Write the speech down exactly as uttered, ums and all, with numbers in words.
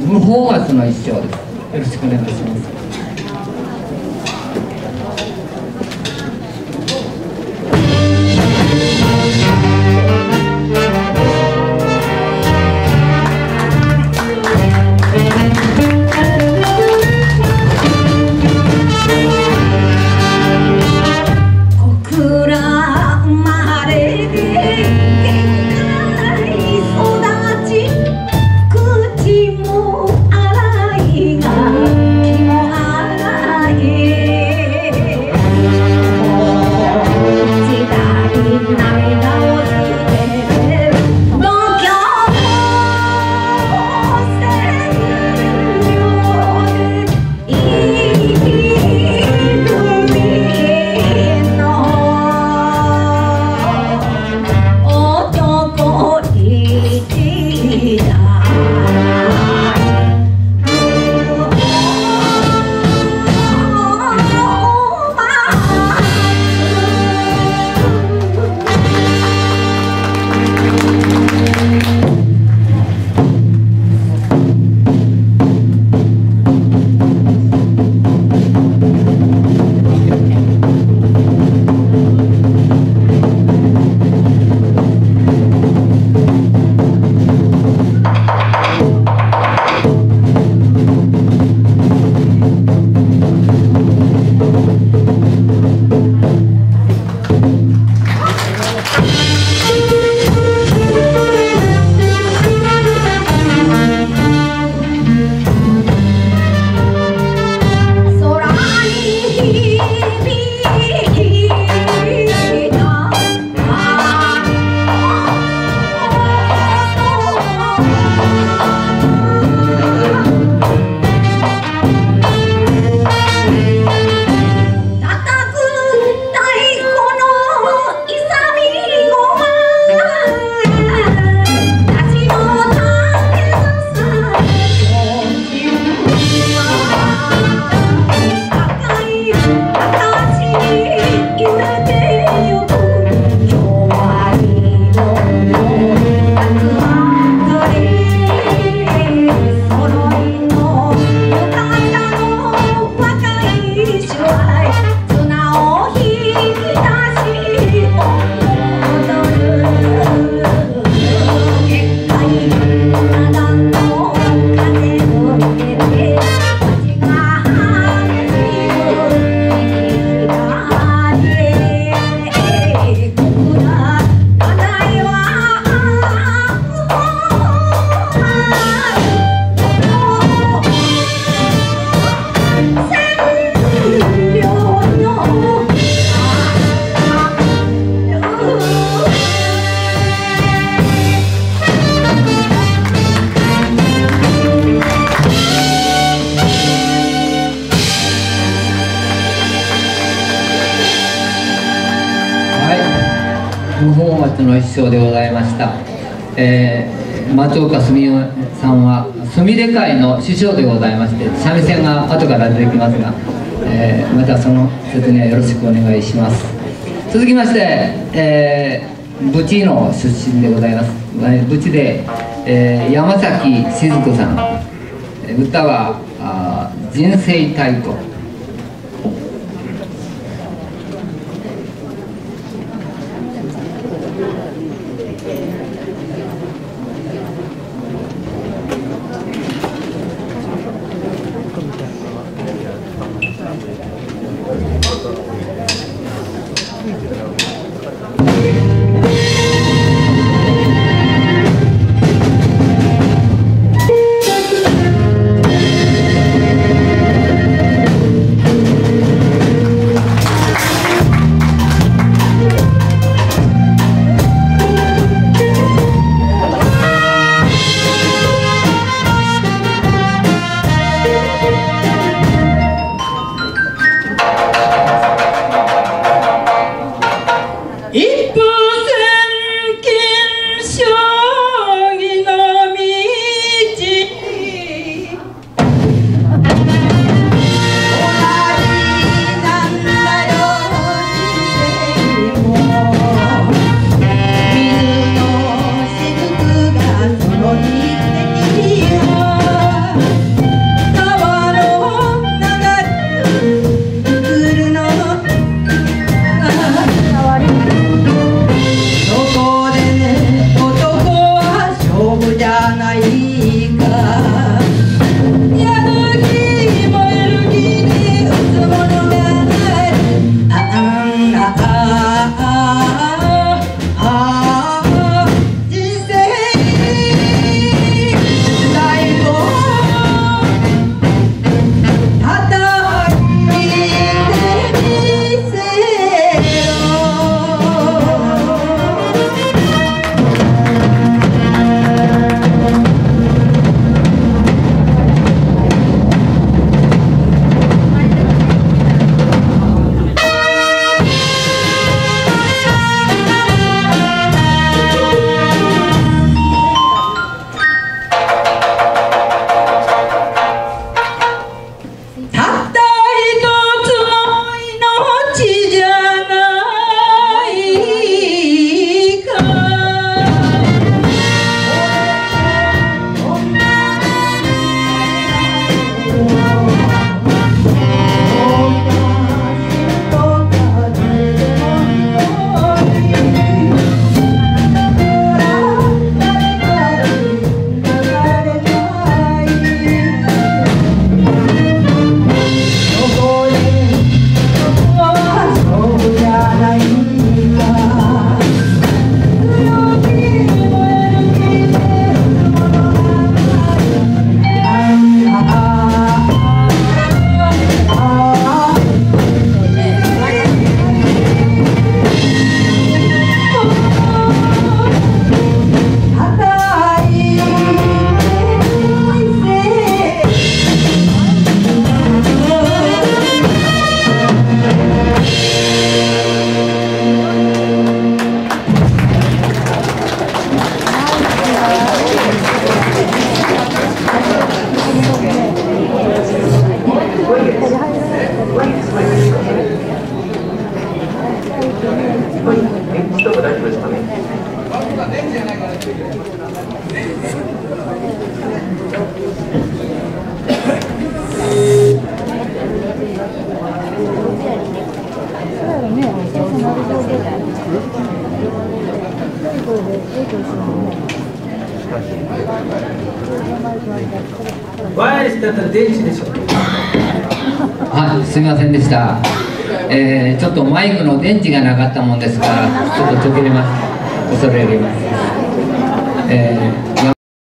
無法松の一生です。よろしくお願いします。無法松の一生でございました。えー、松岡澄江さんはすみれ会の師匠でございまして、三味線が後から出てきますが、えー、またその説明よろしくお願いします。続きまして、えー、ブチの出身でございます。ブチで、えー、山崎静子さん、歌はあ人生太鼓。 「 ワイヤレスだったら電池でしょ。 はい、すみませんでした。えー、ちょっとマイクの電池がなかったもんですから、ちょっと途切れます。恐れ入ります。えー